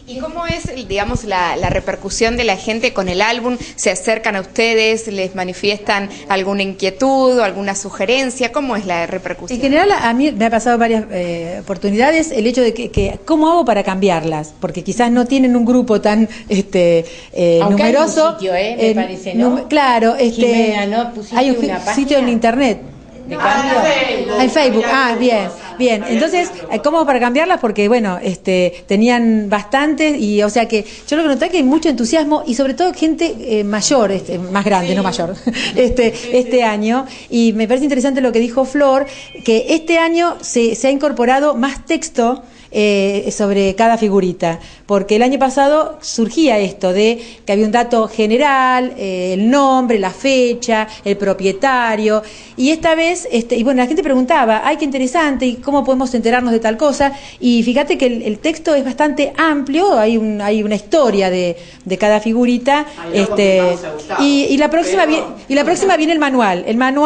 ¿Y cómo es, digamos, la repercusión de la gente con el álbum? ¿Se acercan a ustedes, les manifiestan alguna inquietud o alguna sugerencia? ¿Cómo es la repercusión? En general, a mí me ha pasado varias oportunidades el hecho de que ¿cómo hago para cambiarlas? Porque quizás no tienen un grupo tan numeroso. Hay un sitio, me parece, ¿no? Claro, Jimena, ¿no? Hay un sitio en internet. ¿De cambio? En Facebook, bien. Entonces, ¿cómo para cambiarlas? Porque, bueno, tenían bastantes y, o sea que yo lo que noté que hay mucho entusiasmo y sobre todo gente mayor, más grande, no mayor, este año. Y me parece interesante lo que dijo Flor, que este año se ha incorporado más texto sobre cada figurita, porque el año pasado surgía esto de que había un dato general, el nombre, la fecha, el propietario, y esta vez, y bueno, la gente preguntaba, ay, qué interesante, ¿y cómo podemos enterarnos de tal cosa? Y fíjate que el texto es bastante amplio, hay una historia de cada figurita, y la próxima viene el manual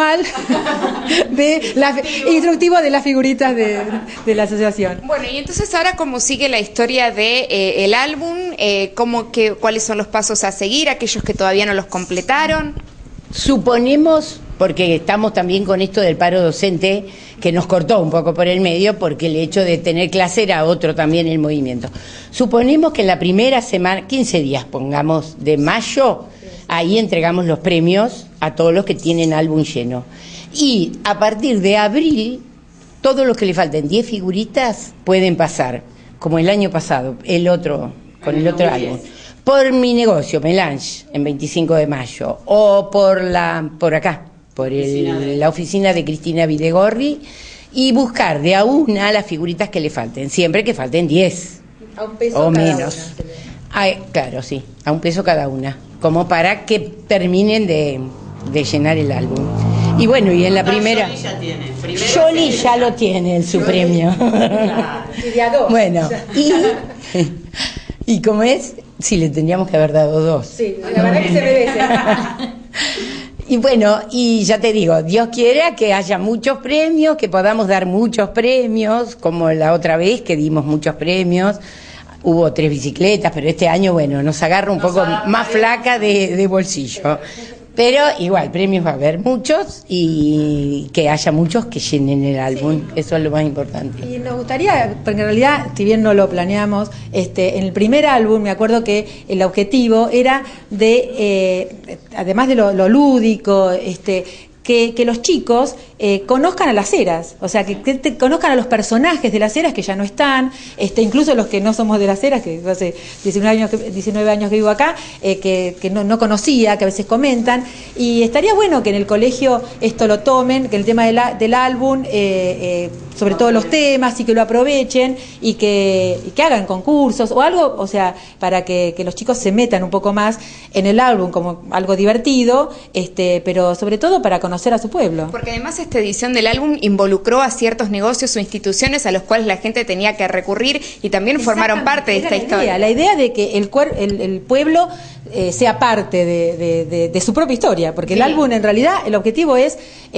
instructivo de las figuritas de la asociación. Bueno, y entonces ahora, ¿cómo sigue la historia de el álbum? ¿Cuáles son los pasos a seguir, aquellos que todavía no los completaron? Suponemos, porque estamos también con esto del paro docente, que nos cortó un poco por el medio, porque el hecho de tener clase era otro también el movimiento. Suponemos que en la primera semana, 15 días, pongamos, de mayo, ahí entregamos los premios a todos los que tienen álbum lleno. Y a partir de abril, todos los que le falten 10 figuritas pueden pasar, como el año pasado, con el otro álbum. Por mi negocio, Melange, en 25 de mayo, o por acá, la oficina de Cristina Videgorri, y buscar de a una las figuritas que le falten, siempre que falten 10 a un peso o cada menos. Claro, sí, a un peso cada una, como para que terminen de llenar el álbum. Y bueno, y en la primera... Jolie ya lo tiene su premio. Bueno, y como es, sí, le tendríamos que haber dado 2. Sí, la verdad que se merece. Y bueno, y ya te digo, Dios quiera que haya muchos premios, que podamos dar muchos premios, como la otra vez que dimos muchos premios. Hubo 3 bicicletas, pero este año, bueno, nos agarra un poco más flaca de bolsillo. Pero igual, premios va a haber muchos y que haya muchos que llenen el álbum, sí. Eso es lo más importante. Y nos gustaría, porque en realidad, si bien no lo planeamos, en el primer álbum me acuerdo que el objetivo era de, además de lo lúdico, que los chicos conozcan a las Heras, o sea, que conozcan a los personajes de las Heras que ya no están, incluso los que no somos de las Heras, que hace 19 años que vivo acá, que no conocía, que a veces comentan, y estaría bueno que en el colegio esto lo tomen, que el tema del álbum, sobre todo los temas, y que lo aprovechen, y que hagan concursos o algo, o sea, para que los chicos se metan un poco más en el álbum como algo divertido, pero sobre todo para conocer a su pueblo. Porque además esta edición del álbum involucró a ciertos negocios o instituciones a los cuales la gente tenía que recurrir y también formaron parte de esta historia. La idea de que el pueblo sea parte de su propia historia, porque sí. El álbum en realidad el objetivo es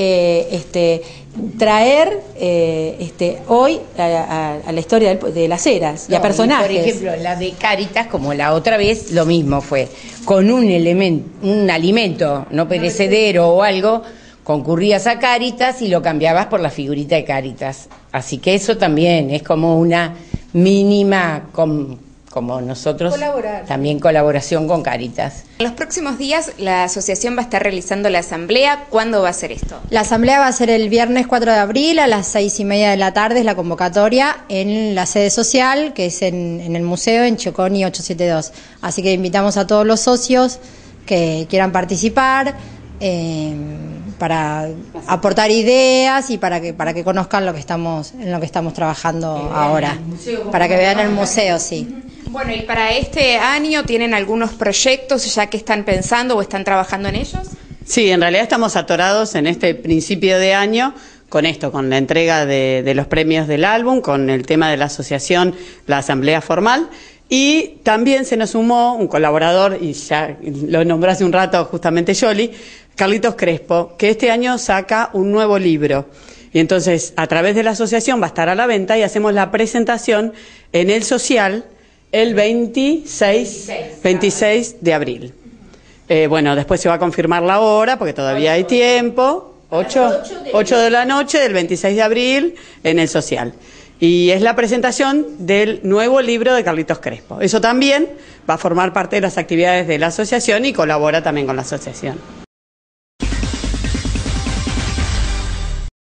traer hoy a la historia de las Heras y a personajes. Por ejemplo, la de Cáritas, como la otra vez, lo mismo fue, con un alimento no perecedero o algo, concurrías a Cáritas y lo cambiabas por la figurita de Cáritas. Así que eso también es como una mínima, como nosotros, también colaboración con Cáritas. En los próximos días la asociación va a estar realizando la asamblea. ¿Cuándo va a ser esto? La asamblea va a ser el viernes 4 de abril a las 6:30 de la tarde, es la convocatoria en la sede social, que es en el museo, en Choconi 872. Así que invitamos a todos los socios que quieran participar, para aportar ideas y para que conozcan en lo que estamos trabajando ahora, para que vean el museo, sí. Bueno, y para este año, ¿tienen algunos proyectos ya que están pensando o están trabajando en ellos? Sí, en realidad estamos atorados en este principio de año con la entrega de los premios del álbum, con el tema de la asociación, la asamblea formal. Y también se nos sumó un colaborador, y ya lo nombré hace un rato justamente Jolie, Carlitos Crespo, que este año saca un nuevo libro. Y entonces, a través de la asociación va a estar a la venta y hacemos la presentación en el social el 26 de abril. Bueno, después se va a confirmar la hora, porque todavía hay tiempo. 8 de la noche del 26 de abril en el Social. Y es la presentación del nuevo libro de Carlitos Crespo. Eso también va a formar parte de las actividades de la asociación y colabora también con la asociación.